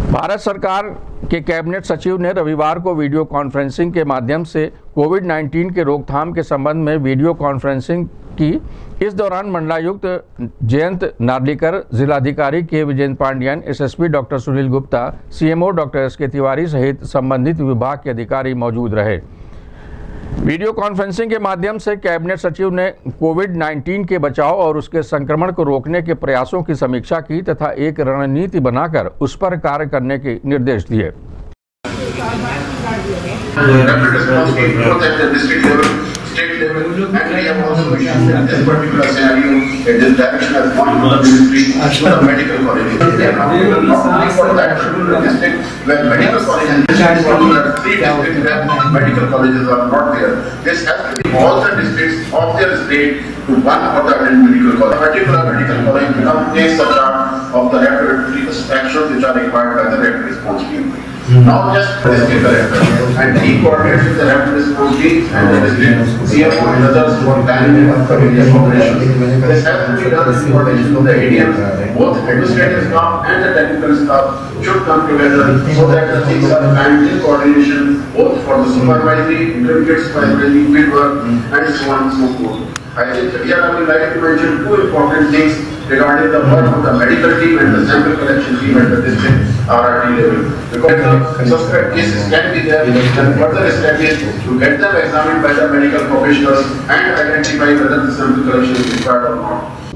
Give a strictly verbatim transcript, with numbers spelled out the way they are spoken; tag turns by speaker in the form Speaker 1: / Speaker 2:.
Speaker 1: भारत सरकार के कैबिनेट सचिव ने रविवार को वीडियो कॉन्फ्रेंसिंग के माध्यम से कोविड उन्नीस के रोकथाम के संबंध में वीडियो कॉन्फ्रेंसिंग की। इस दौरान मंडलायुक्त जयंत नार्लिकर, जिलाधिकारी के Vijay Pandian, SSP doctor Sunil Gupta, CMO doctor S K Tiwari सहित संबंधित विभाग के अधिकारी मौजूद रहे। वीडियो कॉन्फ्रेंसिंग के माध्यम से कैबिनेट सचिव ने कोविड उन्नीस के बचाव और उसके संक्रमण को रोकने के प्रयासों की समीक्षा की तथा एक रणनीति बनाकर उस पर कार्य करने के निर्देश दिए।
Speaker 2: State level, and we have also mentioned in this particular scenario, this direction has gone to the ministry, to the medical colleges. They are not only for that particular district where medical colleges, particular three districts where medical colleges are not there. This has to be all the districts of their state to one or the other medical college. A particular medical college will not take such of the regulatory actions which are required by the rapid response team. Now just district collector and he coordinates with the rapid response team and the district C M O and others who are planning various operations. This has to be done in coordination with the A D Ms. Both administrative staff and the technical staff should come together so that the things are planned in coordination both for the supervisory, intermediate supervisory, field work and so on and so forth. I think here I would like to mention two important things regarding the work of the medical team and the sample collection team at the district R R T level. Because the suspect cases can be there, and further step is to get them examined by the medical professionals and identify whether the sample collection is required or not.